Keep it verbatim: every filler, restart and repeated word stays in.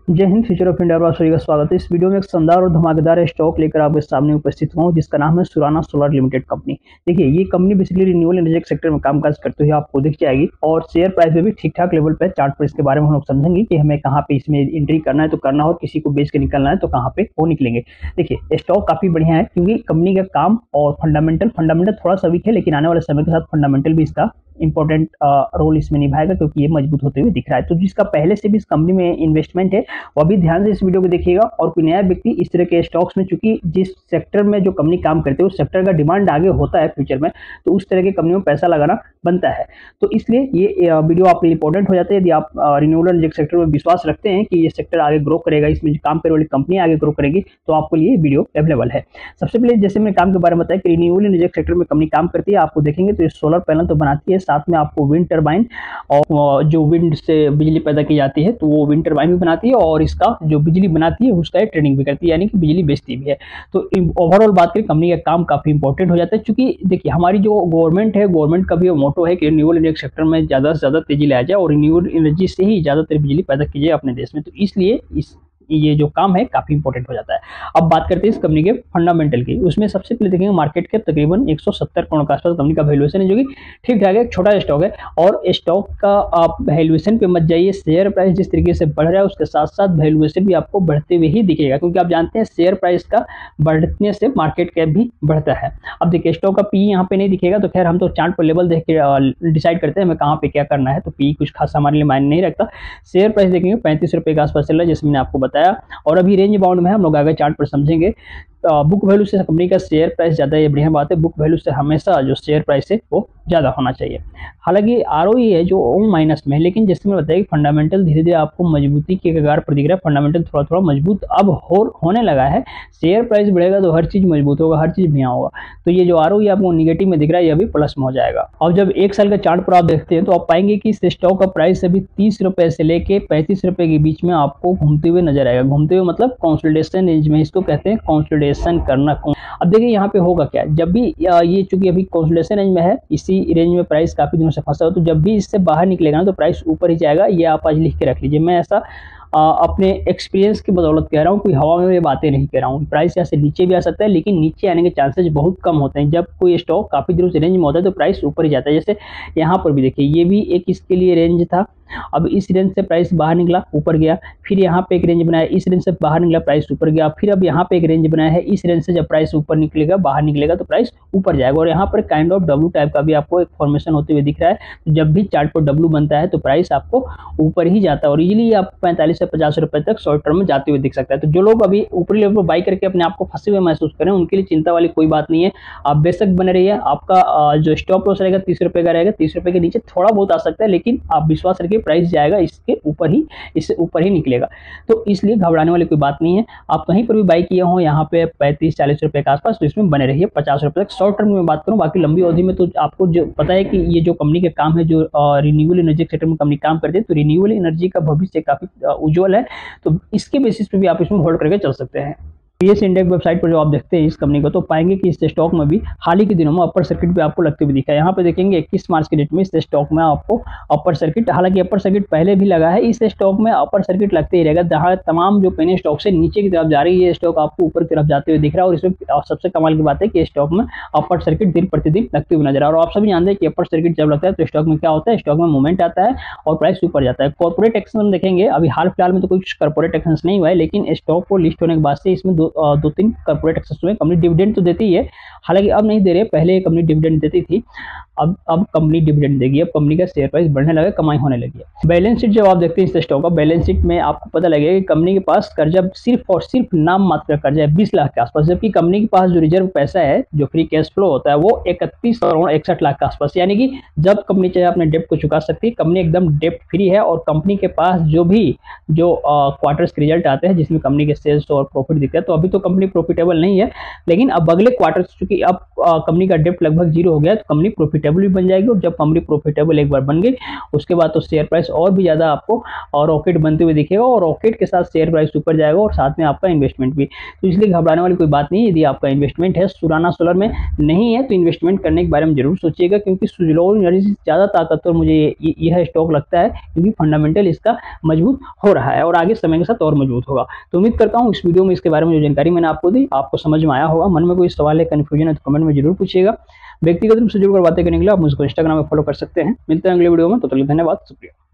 जय Hind. Future of India सभी का स्वागत है। इस वीडियो में एक शानदार और धमाकेदार स्टॉक लेकर आपके सामने उपस्थित हुआ हूं, जिसका नाम है सुराना सोलर लिमिटेड कंपनी। देखिए, ये company basically renewable energy sector में कामकाज करते हुए आपको दिख जाएगी और शेयर प्राइस में भी ठीक ठाक लेवल पे चार्ट पर इसके बारे में हम लोग समझेंगे कि हमें कहाँ पे इसमें एंट्री करना है तो करना हो, किसी को बेच के निकलना है तो कहाँ पे वो निकलेंगे। देखिए, स्टॉक काफी बढ़िया है क्योंकि कंपनी का काम और फंडामेंटल फंडामेंटल थोड़ा सा वीक है, लेकिन आने वाले समय के साथ फंडामेंटल भी इसका इंपॉर्टेंट रोल इसमें निभाएगा क्योंकि ये मजबूत होते हुए दिख रहा है। तो जिसका पहले से भी इस कंपनी में इन्वेस्टमेंट है वो अभी ध्यान से इस वीडियो को देखिएगा। और कोई नया व्यक्ति इस तरह के स्टॉक्स में, चूंकि जिस सेक्टर में जो कंपनी काम करते हैं उस सेक्टर का डिमांड आगे होता है फ्यूचर में, तो उस तरह के कंपनियों में पैसा लगाना बनता है। तो इसलिए ये वीडियो आपके लिए इंपॉर्टेंट हो जाता है। यदि आप रिन्यूएबल एनर्जी सेक्टर में विश्वास रखते हैं कि ये सेक्टर आगे ग्रो करेगा, इसमें जो काम करने वाली कंपनी आगे ग्रो करेगी, तो आपके लिए वीडियो अवेलेबल है। सबसे पहले जैसे मैंने काम के बारे में बताया कि रिन्यूएबल एनर्जी सेक्टर में कंपनी काम करती है, आपको देखेंगे तो ये सोलर पैनल तो बनाती है, साथ में आपको विंड टरबाइन और जो विंड से बिजली पैदा की जाती है तो वो विंड टरबाइन भी बनाती है, और इसका जो बिजली बनाती है उसका ट्रेडिंग भी करती है, यानी कि बिजली बेचती भी है। तो ओवरऑल बात करें, कंपनी का काम काफी इंपॉर्टेंट हो जाता है। चूंकि देखिए, हमारी जो गवर्नमेंट है, गवर्नमेंट का भी मोटो है कि रिन्यूएबल एनर्जी सेक्टर में ज्यादा से ज्यादा तेजी लाया जाए और रिन्यूएबल एनर्जी से ही ज्यादातर बिजली पैदा की जाए अपने देश में। तो इसलिए इस ये जो काम है काफी इंपॉर्टेंट हो जाता है। अब बात करते हैं इस कंपनी के फंडामेंटल की। उसमें सबसे पहले देखेंगे मार्केट कैप तकरीबन एक सौ सत्तर करोड़ के आसपास कंपनी का वैल्यूएशन है, जो कि ठीक ठाक है, एक छोटा स्टॉक है। और स्टॉक का आप वैल्यूएशन पे मत जाइए, शेयर प्राइस जिस तरीके से बढ़ रहा है उसके साथ साथ वैल्यूएशन भी आपको बढ़ते हुए ही दिखेगा, क्योंकि आप जानते हैं शेयर प्राइस का बढ़ने से मार्केट कैप भी बढ़ता है। अब देखिए, स्टॉक का पी यहाँ पे नहीं दिखेगा, तो खैर हम तो चार्ट पर लेवल देख के डिसाइड करते हैं हमें कहाँ पे क्या करना है, तो पी कुछ खास हमारे लिए मायने नहीं रखता। शेयर प्राइस देखेंगे पैंतीस रुपए के आसपास चल रहा है, जैसे मैंने आपको बताया, और अभी रेंज बाउंड में है। हम लोग आगे चार्ट पर समझेंगे। बुक वैल्यू से कंपनी का शेयर प्राइस ज्यादा, ये बढ़िया बात है। बुक वैल्यू से हमेशा जो शेयर प्राइस है वो ज्यादा होना चाहिए। हालांकि आरओई है जो ओ माइनस में है, लेकिन जैसे मैं बताया कि फंडामेंटल धीरे धीरे आपको मजबूती के कगार पर दिख रहा है। फंडामेंटल थोड़ा थोड़ा मजबूत अब हो होने लगा है। शेयर प्राइस बढ़ेगा तो हर चीज मजबूत होगा, हर चीज बढ़िया होगा। तो ये जो आरओई आपको निगेटिव में दिख रहा है, ये अभी प्लस में हो जाएगा। और जब एक साल का चार्ट पर आप देखते हैं तो आप पाएंगे कि इस स्टॉक का प्राइस अभी तीस रुपए से लेके पैंतीस रुपए के बीच में आपको घूमते हुए नजर आएगा। घूमते हुए मतलब कंसोलिडेशन रेंज में, इसको कहते हैं कंसोलिडेशन करना। अब देखिए यहाँ पे होगा क्या, जब भी ये चूंकि अभी कंसोलिडेशन रेंज में है, इसी रेंज में प्राइस काफी दिनों से फंसा हो, तो जब भी इससे बाहर निकलेगा ना तो प्राइस ऊपर ही जाएगा। ये आप आज लिख के रख लीजिए। मैं ऐसा आ, अपने एक्सपीरियंस की बदौलत कह रहा हूँ, कोई हवा में ये बातें नहीं कह रहा हूँ। प्राइस यहाँ से नीचे भी आ सकता है, लेकिन नीचे आने के चांसेस बहुत कम होते हैं। जब कोई स्टॉक काफी दिनों से रेंज में होता है तो प्राइस ऊपर ही जाता है। जैसे यहाँ पर भी देखिए, ये भी एक इसके लिए रेंज था। अब इस रेंज से प्राइस बाहर निकला, ऊपर गया, फिर यहाँ पे एक रेंज बनाया, इस रेंज से बाहर निकला, प्राइस ऊपर गया, फिर अब यहाँ पे एक रेंज बनाया है, इस रेंज से जब प्राइस ऊपर निकलेगा, बाहर निकलेगा तो प्राइस ऊपर जाएगा। और यहाँ पर काइंड ऑफ डब्ल्यू टाइप का भी आपको एक फॉर्मेशन होते हुए दिख रहा है। तो जब भी चार्ट पर डब्ल्यू बनता है तो प्राइस आपको ऊपर ही जाता है, और इजीली आपको पैंतालीस से पचास रुपए तक शॉर्ट टर्म में जाते हुए दिख सकता है। तो जो लोग अभी ऊपरी लेवल पर बाई करके अपने आप को फंसे हुए महसूस करें, उनके लिए चिंता वाली कोई बात नहीं है। आप बेशक बने रहिए। आपका जो स्टॉप लॉस रहेगा तीस रुपए का रहेगा, तीस रुपए के नीचे थोड़ा बहुत आ सकता है, लेकिन आप विश्वास रखिए प्राइस जाएगा इसके ऊपर ही, इससे ऊपर ही निकलेगा। तो इसलिए घबराने वाली कोई बात नहीं है। आप कहीं पर भी बाई किए हो यहाँ पे पैंतीस चालीस रुपए के आसपास, तो इसमें बने रहिए पचास रुपए तक। शॉर्ट टर्म में बात करूं, बाकी लंबी अवधि में तो आपको जो पता है कि ये जो कंपनी के काम है, जो रिन्यूएबल एनर्जी सेक्टर में कंपनी काम करती है, तो रिन्यूएबल एनर्जी का भविष्य काफी उज्जवल है। तो इसके बेसिस पे भी आप इसमें होल्ड करके चल सकते हैं। पीएस इंडेक्स वेबसाइट पर जो आप देखते हैं इस कंपनी को, तो पाएंगे कि इस स्टॉक में भी हाल ही के दिनों में अपर सर्किट पे आपको लगते हुए दिखा है। यहाँ पे देखेंगे इक्कीस मार्च के डेट में इस स्टॉक में आपको अपर सर्किट, हालांकि अपर सर्किट पहले भी लगा है, इस स्टॉक में अपर सर्किट लगते ही रहेगा। जहाँ तमाम जो पेनी स्टॉक से नीचे की तरफ जा रही है, ये स्टॉक आपको ऊपर की तरफ जाते हुए दिख रहा है। और इसमें सबसे कमाल की बात है कि स्टॉक में अपर सर्किट दिन प्रतिदिन लगते हुए नजर आ रहा है। और आप सभी जानते हैं कि अपर सर्किट जब लगता है तो स्टॉक में क्या होता है, स्टॉक में मूवमेंट आता है और प्राइस ऊपर जाता है। कॉर्पोरेट एक्शन देखेंगे, अभी हाल फिलहाल में तो कुछ कॉर्पोरेट एक्शन नहीं हुआ है, लेकिन स्टॉक को लिस्ट होने के बाद से इसमें दो दो तीन कॉर्पोरेट एक्सेस हुए। कंपनी डिविडेंड तो देती है, हालांकि अब नहीं दे रही है, पहले कंपनी डिविडेंड देती थी, अब अब कंपनी डिविडेंड देगी। अब कंपनी का शेयर प्राइस बढ़ने लगा, कमाई होने लगी है। बैलेंस शीट जब आप देखते हैं इस स्टॉक का, बैलेंस शीट में आपको पता लगेगा कि कंपनी के पास कर्जा सिर्फ और सिर्फ नाम मात्र कर्जा है बीस लाख के आसपास, जबकि कंपनी के पास जो रिजर्व पैसा है, जो फ्री कैश फ्लो होता है, वो इकतीस करोड़ इकसठ लाख के आसपास। यानी कि जब कंपनी चाहे अपने डेप्ट को चुका सकती है, कंपनी एकदम डेप्ट फ्री है। और कंपनी के पास जो भी जो क्वार्टर्स के रिजल्ट आते हैं जिसमें कंपनी के सेल्स और प्रॉफिट दिखता है, तो अभी तो कंपनी प्रॉफिटेबल नहीं है, लेकिन अब अगले क्वार्टर चूंकि अब कंपनी का डेप्ट लगभग जीरो हो गया है, तो कंपनी प्रॉफिटेबल भी बन जाएगी। और जब कंपनी प्रॉफिटेबल एक बार बन गई उसके बाद तो शेयर प्राइस और भी ज्यादा आपको और रॉकेट बनते हुए दिखेगा, और रॉकेट के साथ शेयर प्राइस ऊपर जाएगा और साथ में आपका इन्वेस्टमेंट भी। तो इसलिए घबराने वाली कोई बात नहीं है। यदि आपका इन्वेस्टमेंट है सुराना सोलर में नहीं है तो इन्वेस्टमेंट करने के बारे में जरूर सोचिएगा, क्योंकि सुजलॉन एनर्जी से ज्यादा ताकतवर मुझे यह स्टॉक लगता है, क्योंकि फंडामेंटल इसका मजबूत हो रहा है और आगे समय के साथ और मजबूत होगा। तो उम्मीद करता हूँ इस वीडियो में इसके बारे में जो जानकारी मैंने आपको दी आपको समझ में आया होगा। मन में कोई सवाल है, कंफ्यूजन है तो कमेंट में जरूर पूछिएगा। व्यक्तिगत रूप से जुड़कर बातें करने के लिए आप मुझको इंस्टाग्राम में फॉलो कर सकते हैं। मिलते हैं अगले वीडियो में, तो तब तक धन्यवाद, शुक्रिया।